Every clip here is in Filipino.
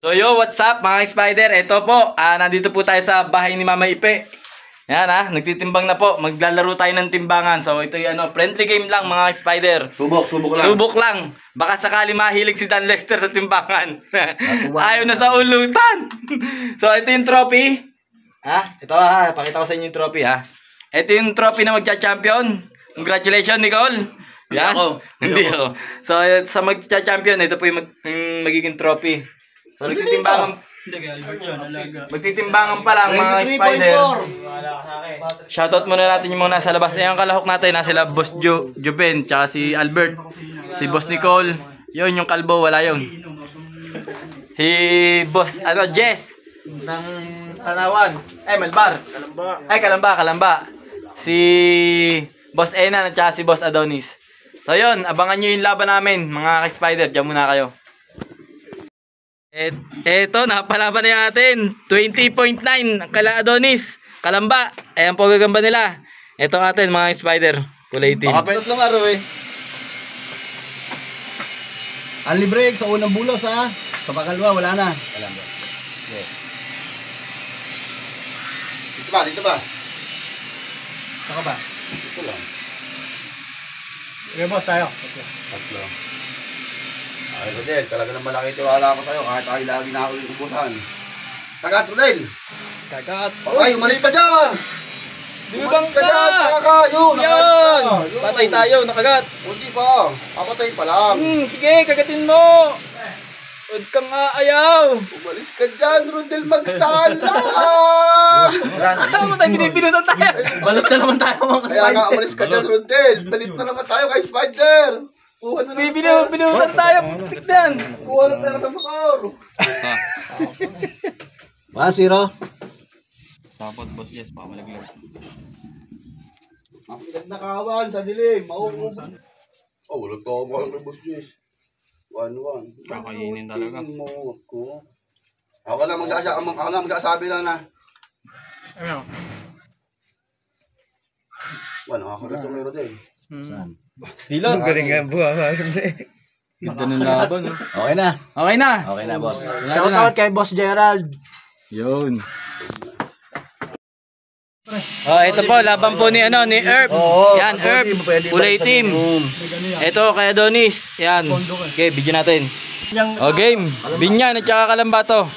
So yo, what's up mga spider? Ito po, nandito po tayo sa bahay ni Mama Ipe. Yan nagtitimbang na po. Maglalaro tayo ng timbangan. So ito yung friendly game lang mga spider. Subok lang. Subok lang. Baka sakali mahilig si Dan Lester sa timbangan. Ayaw na sa ulutan. So ito yung trophy. Ito pakita ko sa inyo yung trophy Ito yung trophy na magcha-champion. Congratulations Nicole. Yan. Hindi ako. So sa magcha-champion, ito po yung magiging trophy. So magtitimbangan pa lang mga spider. Shoutout muna natin yung mga nasa labas. Ayan kalahok natin, sila Boss Juben, tsaka si Albert, si Boss Nicole. Yun yung kalbo, wala yun. Si Boss Jess ng Tanawan. Malbar. Kalamba. Si Boss Enan at tsaka si Boss Adonis. So yun, abangan nyo yung laban namin mga spider. Diyan muna kayo. Eto, napalaban na natin. 20.9 kala Adonis. Kalamba. Ayan po gagamba nila. Eto atin mga spider. Kulay team. Tatlong araw Only break sa unang bulos Sa pakalwa, wala na. Kalamba. Okay. Dito ba? Saka ba? Dito lang. Okay, boss, tayo. Tatlo. Ay, Rodel, talaga naman malaki tiwala ko sa'yo kahit ay lagi na ako yung ubusan. Kagat, Rodel! Kagat! Okay, umalis ka dyan! Bibang ka! Yun! Patay tayo, nakagat! Hindi pa, papatay pa lang. Sige, kagatin mo! Huwag kang aayaw! Umalis ka dyan, Rodel, magsala! Patay, pinipinutan tayo! Balit na naman tayo mga Kaya nga, umalis ka dyan, Rodel. Balit na naman tayo kay Spider. Kuha na naman pinutan tayo! Tignan! Kuha na pera sa motor. 1-0. Sapot, boss, yes, pamalaglag. Ang ganda kawan sa dilim. Mauubusan. Wala ka ako kay Boss Jess. 1-1. Kakainin talaga. Ako lang magsasabi lang na. Ano? Ako na tumiro din. Saan? Silon, galing nga buha. Ganda ng laban, Okay na. Okay na! Okay na, boss. Shoutout kay Boss Gerald. Yun. Ito po, laban po ni Herb. Yan, Herb. Kulay team. Ito kay Adonis. Yan. Okay, video natin. Game. Binyan at saka Kalamba to.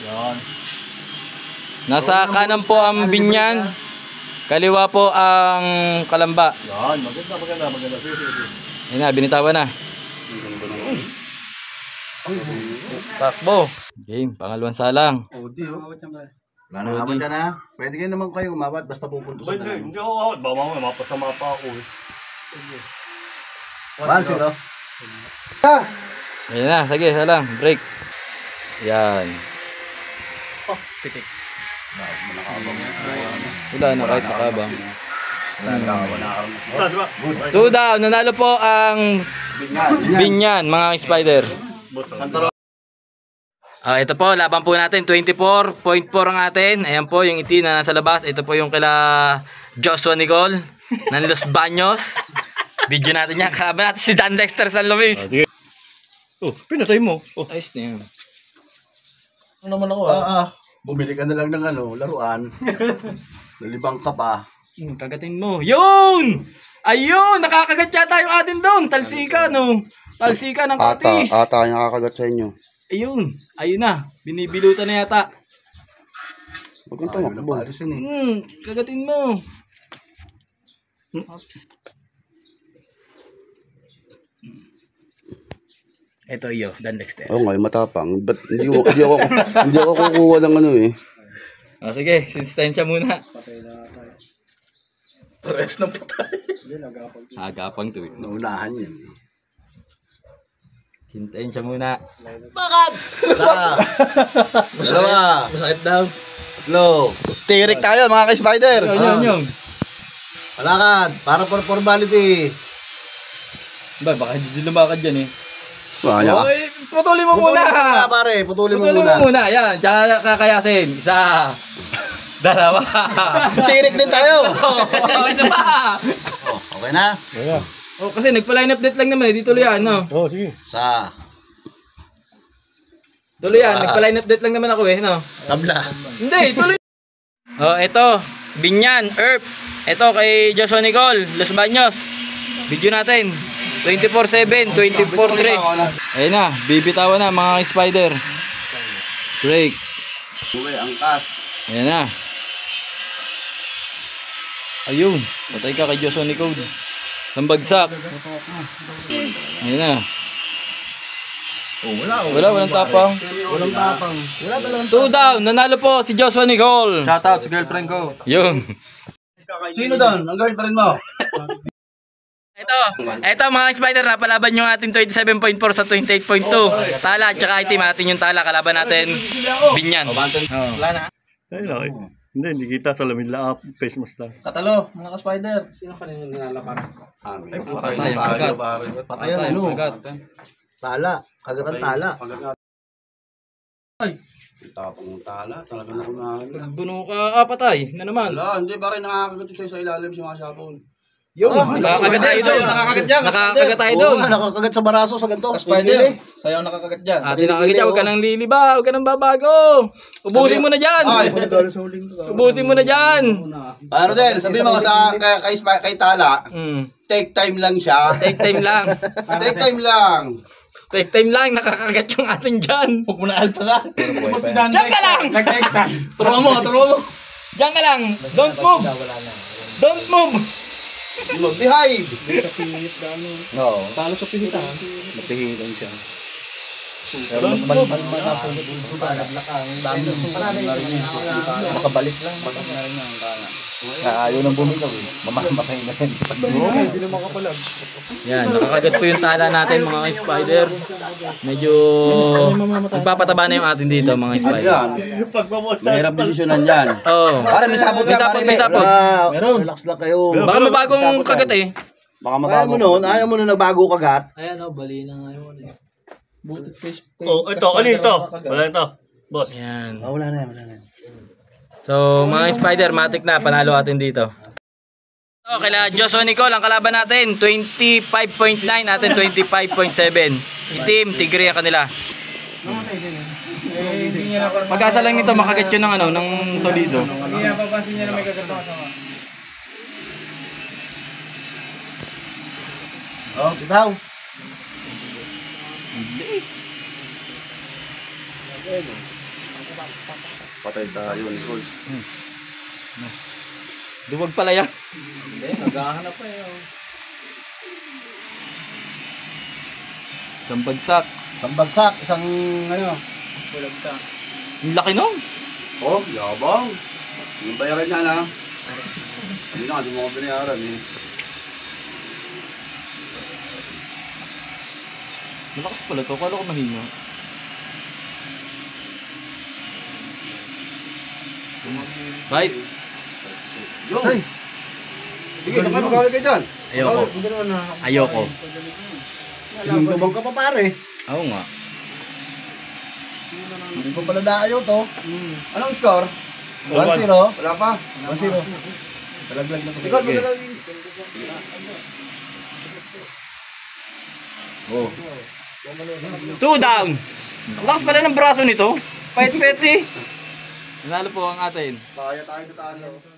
Nasa kanan po ang Binyan. Kaliwa po ang Kalamba. Yan, maganda. Yan na, binitawan na. Takbo. Game, pangalawang salang. Wala na awat ka na. Pwede kayo naman kayo umawat basta pupuntusan na lang. Hindi ako awat. Baka mamaya mapasama pa ako. 1-0. Yan na, sige, salang. Break. Yan. Pitik. Wala na kahit nakabang. Diba? 2 down, nanalo po ang Binyan, mga spider. Ito po, laban po natin, 24.4 ang atin. Ayan po yung itim na nasa labas. Ito po yung kila Joshua Nicole ng Los Baños. Video natin yan, kalaban natin si Dan Dexter San Luis. Pinatay mo. Ayos na yan. Ano naman ako Bumili ka na lang ng laruan. Nalibang ka pa. Kagatin mo. Yun! Ayun! Nakakagat yata yung atin doon. Talsika, no? Talsika ng katis. Ata nakakagat sa inyo. Ayun. Ayun na. Binibilutan na yata. Huwag kang tumakbo. Kagatin mo. Ito iyo, Dan Dexter. Oo nga, matapang. Ba't hindi ako kukuha ng Sige, sinsistensya muna. Pares ng patay. Agapang to. Naunahan yan. Sinsistensya muna. Bakit? Masakit daw. Tatlo. Tirik tayo mga ka-spider. Yun. Palakad. Para for formality. Baka hindi lumakad dyan Putulin mo muna. Pare. Putulin mo muna. Yan, tsaka kakayasin. 1, 2. Tirik din tayo. Isa pa. Okay na? Kasi nagpa-line up net lang naman. Di tuloy yan, no? Sige. Sa Tuloy yan. Nagpa-line update lang naman ako eh. No? Tabla. Hindi, tuloy. Oh, ito. Binyan, Earth. Ito kay Joshua Nicole, Los Baños. Video natin. 24/7, 24/3. Ayun na, bibitawan na mga spider. Break. Buhay, angkas. Ayan na. Ayun, patay ka kay Joshua Nicole. Sambagsak. Ayun na. Walang tapang. Walang tapang. Wala talagang 2 down, nanalo po si Joshua Nicole. shoutout sa girlfriend ko. Yun. Sino doon? Ang girlfriend mo? Ito mga spider, napalaban yung ating 27.4 sa 28.2. Tala at saka itim, atin yung tala, kalaban natin Binyan. Wala na. Ayun, hindi kita sa lamig lang. Face mask lang. Katalo, mga ka-spider. Sino kanina nalalapan? Ay, patay ang kagat. Patay ang ano? Tala. Kagatan tala. Ay. Tapang ng tala. Talaga na kunahan. Buno ka, patay na naman. Wala, hindi ba rin nakakagat yung sa ilalim si mga sapon? Yung, nakakagat tayo doon. Nakakagat dyan. Nakakagat tayo doon. Nakakagat sa baraso sa ganito. Spider. Sayaw nakakagat dyan. Atin nakakagat dyan, huwag ka nang liliba, huwag ka nang babago. Ubusin mo na dyan. Ay! Ubusin mo na dyan. Ano din, sabi mo sa kay Tala, take time lang siya. Take time lang. Take time lang. Take time lang, nakakagat yung atin dyan. Huwag mo na alpasan. Diyan ka lang! Turuan mo. Diyan ka lang! Don't move! Don't move! Mag-behave. Oo. Talo sa pihitan. Mapihitan siya. Makabalik lang. Ayaw nang bumilaw eh. Mamamatay na rin. Hindi naman makapalag. Yan, nakakagat po yung tala natin mga spider. Medyo nagpapataba na yung atin dito mga spider. Yan. Mahirap desisyonan yan. Oo. Pare, may sapot ka. May sapot. Meron. Relax lang kayo. Baka mabagong kagat eh. Baka mabago. Ayaw mo nun nagbago kagat. Ayan o, bali na ngayon eh. Butit face. Oh, ito, ano ito? Wala ito. Boss. Yan. Wala na yan. So mga spider, matik na, panalo atin dito. So, kila Joshua Nicole, ang kalaban natin, 25.9, natin 25.7. Itim, tigre ang kanila. Pag-asa lang nito, makagat yun ng ano, ng solido. Hindi napapansin niya na may kagatang kasama. Oh, bitaw. Patay tayo, Nicole. Duwag pala yan. Hindi, naghahanap pa eh. Isang bagsak. Pambagsak. Isang ano. Ang laki nun. Oh, yabang. Yung bayaran niya na. Hindi na, hindi mo ko binayaran eh. Malakas pala to, kala ko mahina. Right? Yo! Sige, saan kayo magkawin kayo dyan? Ayoko. Ayoko. Sinundubang ka pa pare. Oo nga. Hindi pa pala daayo to. Anong score? 1-0. Wala pa. 1-0. Talaglag na to. Ikaw, magkakawin. Oh. 2 down. Lakas pala ng braso nito. Pait-pet eh. Nanalo po ang atin. Kaya tayo sa talo.